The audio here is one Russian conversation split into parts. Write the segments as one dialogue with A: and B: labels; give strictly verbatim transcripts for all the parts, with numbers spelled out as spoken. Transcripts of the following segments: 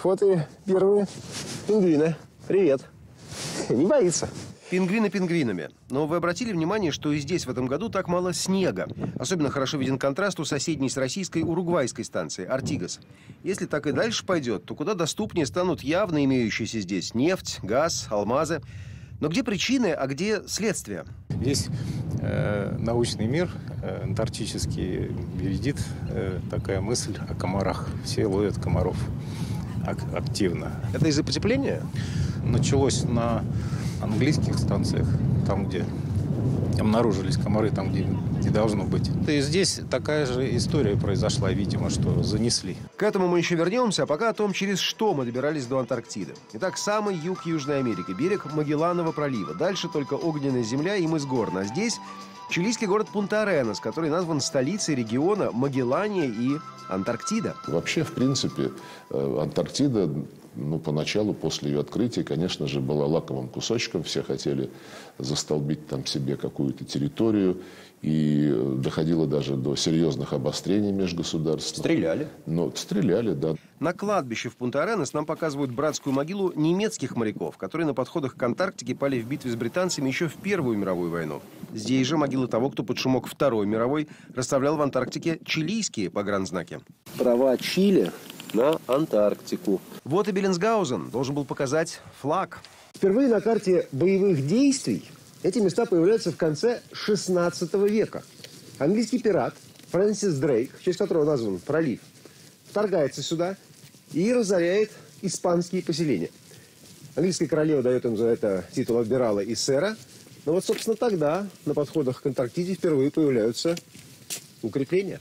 A: вот и первые пингвины. Привет. Не боится.
B: Пингвины пингвинами. Но вы обратили внимание, что и здесь в этом году так мало снега? Особенно хорошо виден контраст у соседней с российской уругвайской станции Артигас. Если так и дальше пойдет, то куда доступнее станут явно имеющиеся здесь нефть, газ, алмазы. Но где причины, а где следствие?
C: Весь э, научный мир э, антарктический вердит э, такая мысль о комарах. Все ловят комаров ак- активно.
B: Это из-за потепления?
C: Началось на английских станциях, там, где обнаружились комары, там, где не должно быть. И здесь такая же история произошла, видимо, что занесли.
B: К этому мы еще вернемся, а пока о том, через что мы добирались до Антарктиды. Итак, самый юг Южной Америки, берег Магелланова пролива. Дальше только огненная земля и мыс Горн. А здесь чилийский город Пунта-Аренас, который назван столицей региона Магеллания и Антарктида.
D: Вообще, в принципе, Антарктида, ну, поначалу, после ее открытия, конечно же, была лакомым кусочком. Все хотели застолбить там себе какую-то территорию. И доходило даже до серьезных обострений межгосударственных.
B: Стреляли?
D: Ну, стреляли, да.
B: На кладбище в Пунта-Аренас нам показывают братскую могилу немецких моряков, которые на подходах к Антарктике пали в битве с британцами еще в Первую мировую войну. Здесь же могилы того, кто под шумок Второй мировой расставлял в Антарктике чилийские погранзнаки.
A: Права Чили на Антарктику.
B: Вот и Беллинсгаузен должен был показать флаг.
A: Впервые на карте боевых действий эти места появляются в конце шестнадцатого века. Английский пират Фрэнсис Дрейк, в честь которого назван пролив, вторгается сюда и разоряет испанские поселения. Английская королева дает им за это титул адмирала и сэра. Но вот, собственно, тогда на подходах к Антарктиде впервые появляются укрепления.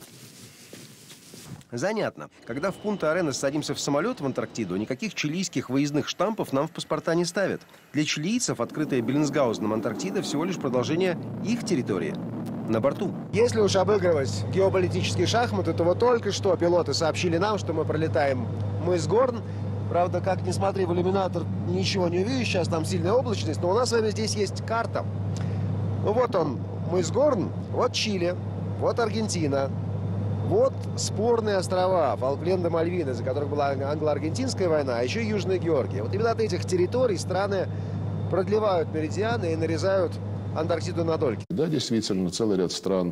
B: Занятно. Когда в Пунта-Аренас садимся в самолет в Антарктиду, никаких чилийских выездных штампов нам в паспорта не ставят. Для чилийцев открытая Беллинсгаузеном Антарктида всего лишь продолжение их территории на борту.
A: Если уж обыгрывать геополитические шахматы, то вот только что пилоты сообщили нам, что мы пролетаем мыс Горн. Правда, как ни смотри в иллюминатор, ничего не увидишь, сейчас там сильная облачность, но у нас с вами здесь есть карта. Ну вот он, мыс Горн, вот Чили, вот Аргентина. Вот спорные острова Фолкленды, Мальвины, за которых была англо-аргентинская война, а еще Южная Георгия. Вот именно от этих территорий страны продлевают меридианы и нарезают Антарктиду на дольки.
D: Да, действительно, целый ряд стран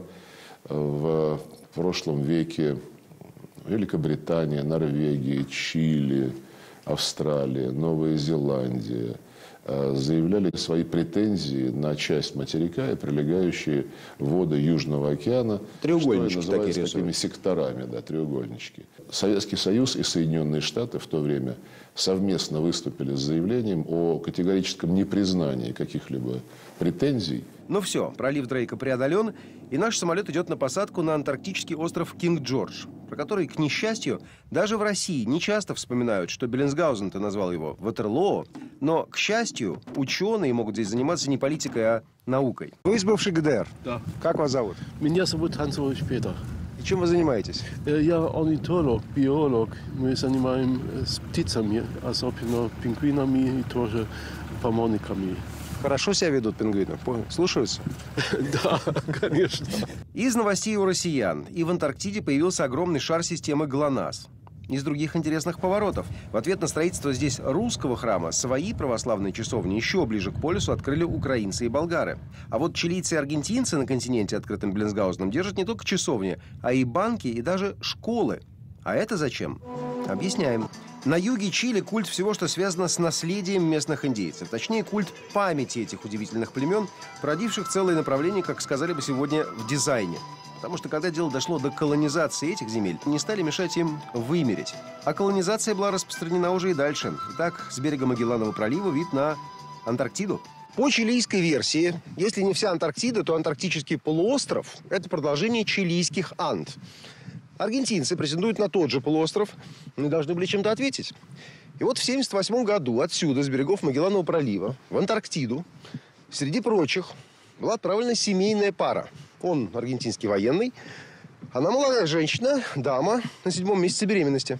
D: в прошлом веке, Великобритания, Норвегия, Чили, Австралия, Новая Зеландия, заявляли свои претензии на часть материка и прилегающие воды Южного океана.
B: Треугольнички
D: что называется
B: такие
D: такими секторами, да, треугольнички. Советский Союз и Соединенные Штаты в то время совместно выступили с заявлением о категорическом непризнании каких-либо претензий.
B: Ну все, пролив Дрейка преодолен, и наш самолет идет на посадку на антарктический остров Кинг-Джордж, про который, к несчастью, даже в России не часто вспоминают, что Беллинсгаузен-то назвал его Ватерлоо, но, к счастью, ученые могут здесь заниматься не политикой, а наукой.
A: Вы из бывшей ГДР?
E: Да.
A: Как вас зовут?
E: Меня зовут Ханцевич Петр.
A: И чем вы занимаетесь?
E: Я орнитолог, биолог. Мы занимаемся птицами, особенно пингвинами и тоже поморниками.
A: Хорошо себя ведут пингвины? Слушаются?
E: Да, конечно.
B: Из новостей у россиян. И в Антарктиде появился огромный шар системы ГЛОНАСС. Из других интересных поворотов. В ответ на строительство здесь русского храма свои православные часовни еще ближе к полюсу открыли украинцы и болгары. А вот чилийцы и аргентинцы на континенте, открытым Беллинсгаузеном, держат не только часовни, а и банки, и даже школы. А это зачем? Объясняем. На юге Чили культ всего, что связано с наследием местных индейцев. Точнее, культ памяти этих удивительных племен, породивших целое направление, как сказали бы сегодня, в дизайне. Потому что, когда дело дошло до колонизации этих земель, не стали мешать им вымереть. А колонизация была распространена уже и дальше. Итак, с берега Магелланова пролива вид на Антарктиду.
A: По чилийской версии, если не вся Антарктида, то антарктический полуостров – это продолжение чилийских Анд. Аргентинцы претендуют на тот же полуостров и должны были чем-то ответить. И вот в семьдесят восьмом году отсюда, с берегов Магелланова пролива, в Антарктиду, среди прочих, была отправлена семейная пара. Он аргентинский военный, она молодая женщина, дама на седьмом месяце беременности.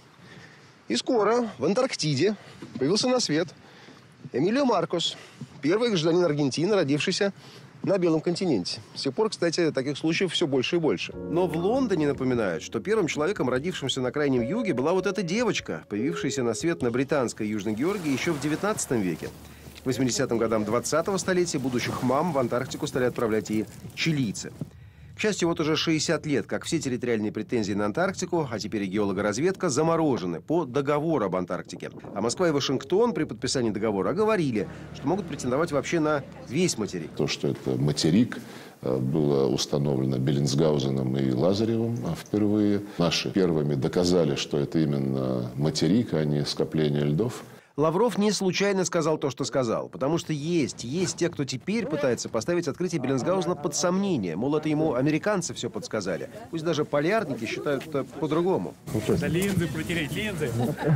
A: И скоро в Антарктиде появился на свет Эмилио Маркос, первый гражданин Аргентины, родившийся на Белом континенте. С тех пор, кстати, таких случаев все больше и больше.
B: Но в Лондоне напоминают, что первым человеком, родившимся на Крайнем Юге, была вот эта девочка, появившаяся на свет на британской Южной Георгии еще в девятнадцатом веке. К восьмидесятым годам двадцатого столетия будущих мам в Антарктику стали отправлять и чилийцы. К счастью, вот уже шестьдесят лет, как все территориальные претензии на Антарктику, а теперь и геологоразведка, заморожены по договору об Антарктике. А Москва и Вашингтон при подписании договора оговорили, что могут претендовать вообще на весь материк.
D: То, что это материк, было установлено Беллинсгаузеном и Лазаревым впервые. Наши первыми доказали, что это именно материк, а не скопление льдов.
B: Лавров не случайно сказал то, что сказал, потому что есть, есть те, кто теперь пытается поставить открытие Беллинсгаузена под сомнение. Мол, это ему американцы все подсказали. Пусть даже полярники считают это по-другому.
F: Это линзы, протереть линзы.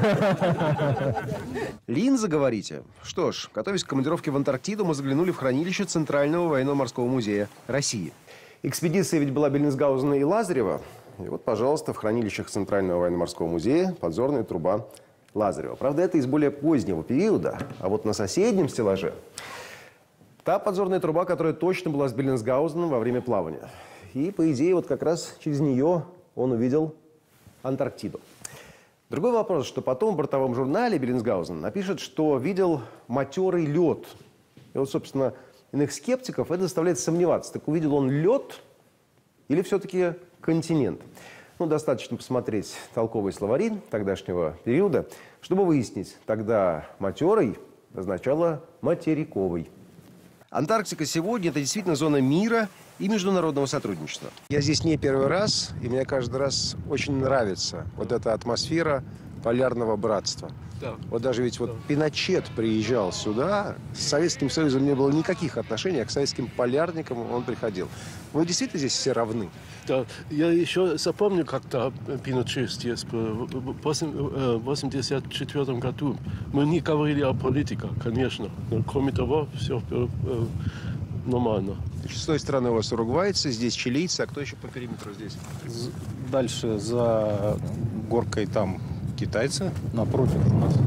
B: Линзы, говорите? Что ж, готовясь к командировке в Антарктиду, мы заглянули в хранилище Центрального военно-морского музея России. Экспедиция ведь была Беллинсгаузена и Лазарева. И вот, пожалуйста, в хранилищах Центрального военно-морского музея подзорная труба Лазарева. Правда, это из более позднего периода, а вот на соседнем стеллаже та подзорная труба, которая точно была с Беллинсгаузеном во время плавания. И, по идее, вот как раз через нее он увидел Антарктиду. Другой вопрос, что потом в бортовом журнале Беллинсгаузен напишет, что видел матерый лед. И вот, собственно, иных скептиков это заставляет сомневаться. Так увидел он лед или все-таки континент? Ну, достаточно посмотреть толковые словари тогдашнего периода, чтобы выяснить, тогда матерый означало материковый. Антарктика сегодня – это действительно зона мира и международного сотрудничества.
A: Я здесь не первый раз, и мне каждый раз очень нравится вот эта атмосфера полярного братства.
E: Да.
A: Вот даже ведь вот Пиночет приезжал сюда, с Советским Союзом не было никаких отношений, а к советским полярникам он приходил. Вы действительно здесь все равны?
E: Да, я еще запомню, как-то Пиночет здесь был в восемьдесят четвёртом году. Мы не говорили о политике, конечно, но кроме того, все было нормально.
A: С той стороны у вас уругвайцы, здесь чилийцы, а кто еще по периметру здесь?
C: Дальше за горкой там китайцы, напротив у нас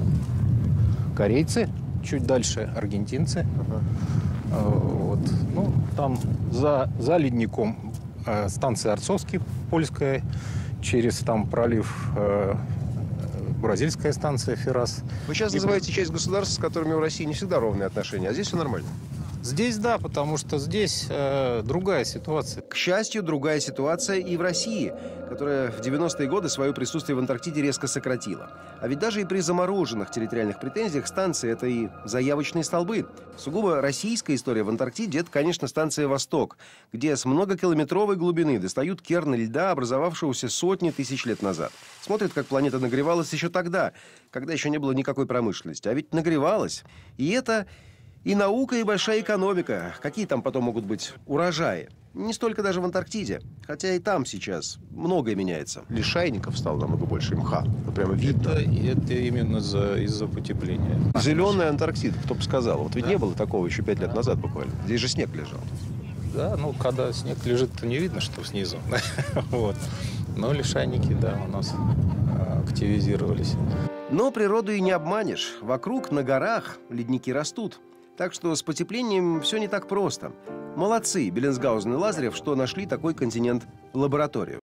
C: корейцы, чуть дальше аргентинцы.
A: Ага.
C: Вот. Ну, там за, за ледником э, станция Арцовский, польская, через там пролив э, бразильская станция Феррас.
A: Вы сейчас
C: И
A: называете часть государств, с которыми у России не всегда ровные отношения, а здесь все нормально.
C: Здесь да, потому что здесь э, другая ситуация.
B: К счастью, другая ситуация и в России, которая в девяностые годы свое присутствие в Антарктиде резко сократила. А ведь даже и при замороженных территориальных претензиях станции – это и заявочные столбы. Сугубо российская история в Антарктиде – это, конечно, станция «Восток», где с многокилометровой глубины достают керны льда, образовавшегося сотни тысяч лет назад. Смотрят, как планета нагревалась еще тогда, когда еще не было никакой промышленности. А ведь нагревалась. И это и наука, и большая экономика. Какие там потом могут быть урожаи? Не столько даже в Антарктиде. Хотя и там сейчас многое меняется.
A: Лишайников стало намного больше, мха. Ну, прямо видно.
C: Это, это именно за, из-за потепления.
A: Зеленая Антарктида, кто бы сказал. Вот ведь
C: Да.
A: не было такого еще пять лет назад буквально. Здесь же снег лежал.
C: Да, ну, когда снег лежит, то не видно, что снизу. Вот. Но лишайники, да, у нас активизировались.
B: Но природу и не обманешь. Вокруг, на горах, ледники растут. Так что с потеплением все не так просто. Молодцы, Беллинсгаузен и Лазарев, что нашли такой континент-лабораторию.